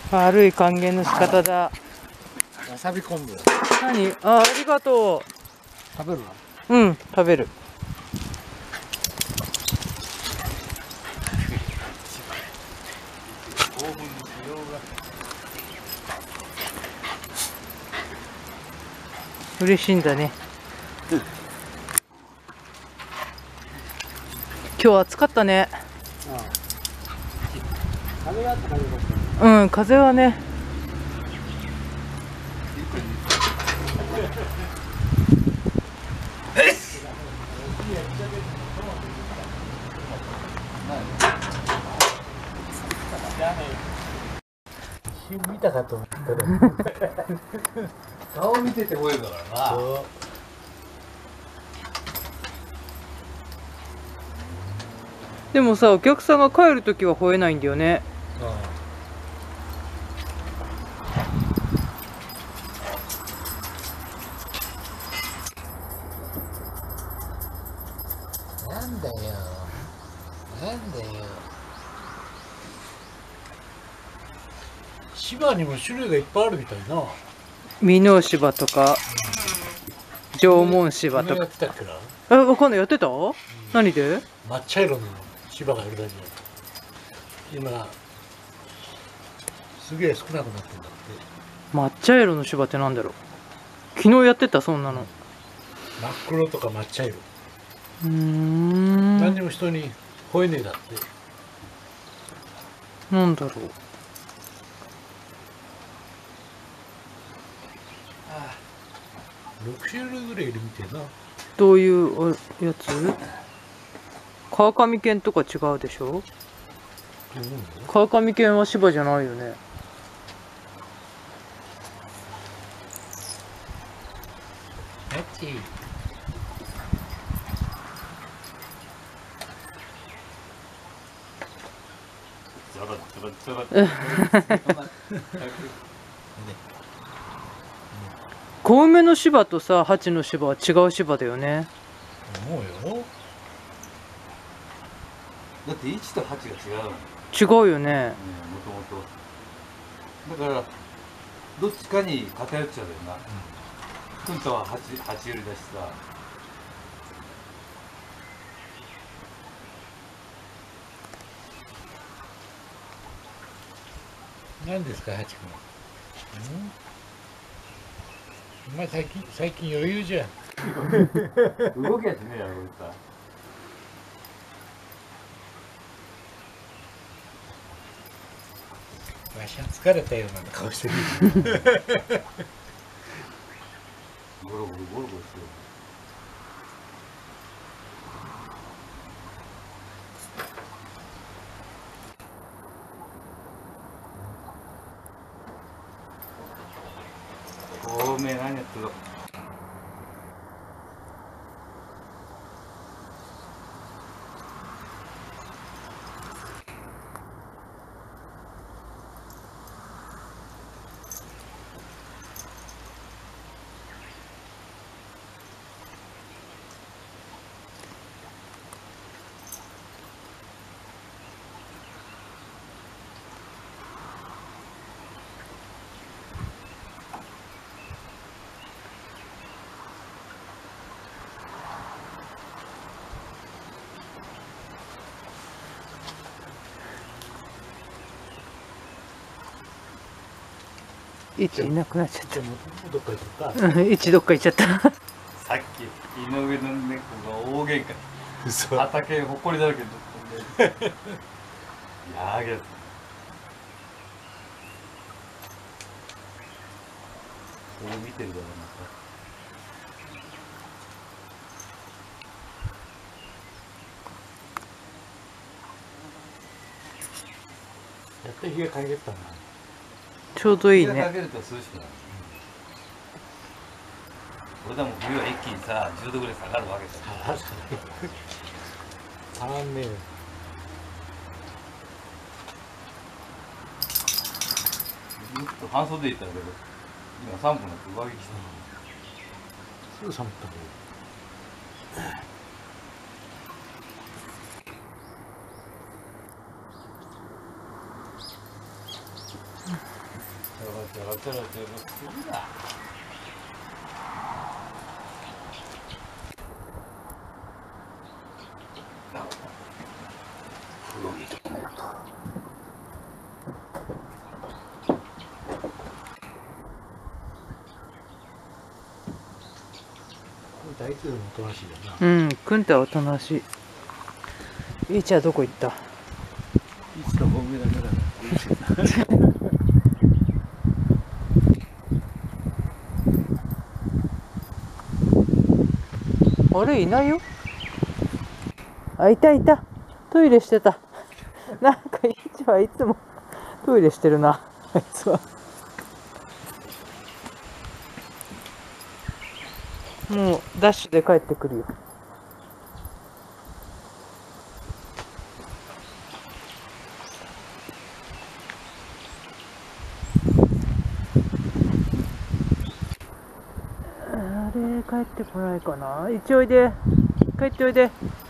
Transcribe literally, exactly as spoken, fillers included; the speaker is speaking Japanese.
悪い還元の仕方だ。 わさび昆布。 何？あ、ありがと食べるう。うん、食べる。嬉しいんだね。うん、今日暑かったね。 ああ、風があったからよかった。 うん、風はね。 見たかと思った顔見てて吠えるからな。 でもさ、お客さんが帰るときは吠えないんだよね。 なんだよ。なんだよ。芝にも種類がいっぱいあるみたいな。 箕面芝とか、縄文芝とか。 やってたっけな。 え、わかんない、やってた？うん、何で？ 抹茶色の芝がいるだけ。今すげえ少なくなってんだって。 抹茶色の芝ってなんだろう。昨日やってた、そんなの。 真っ黒とか抹茶色。 うーん。 何にも人に吠えねえだって。 なんだろう。 ろく種類ぐらいいるみたいな。 どういうやつ？川上犬とか違うでしょ？川上犬は芝じゃないよね。小梅の芝とさ、蜂の芝は違う芝だよね。 思うよ。 だっていちとはちが違うの。 違うよね。 もともと。だからどっちかに偏っちゃうよな。くんとははち、はち寄りだしさ。 何ですか、ハチ君。お前最近最近余裕じゃん。 動きやしねえやろこいつさ。 わしは疲れたような顔してる。 ゴロゴロゴロゴロしてる。おめえ何やってるの。 いちいなくなっちゃっでもどっか行っちゃった。いちどっか行っちゃった。 さっき井上の猫が大喧嘩。 嘘。 畑ほこりだらけに飛んで。やげ。こう見てるだろうな。 やっと日が陰ったな。 ちょうどいいね。 日がかけると涼しくなる。俺でも冬は一気にさじゅうどぐらい下がるわけじゃん。 たまんねえよ。 ずっと半袖でいったけど今さんぷんになって上着着てすぐ寒ったね。 ちょろちょろちょろするな。 大体でもおとなしいよな。 うん、くんたはおとなしい。いいちゃんどこ行った？ いつか本命だからな。 あれいないよ。あ、いたいた。トイレしてた。なんかいちはいつもトイレしてるな。あいつは。もうダッシュで帰ってくるよ。あれ帰ってこないかな。一応おいで。帰っておいで。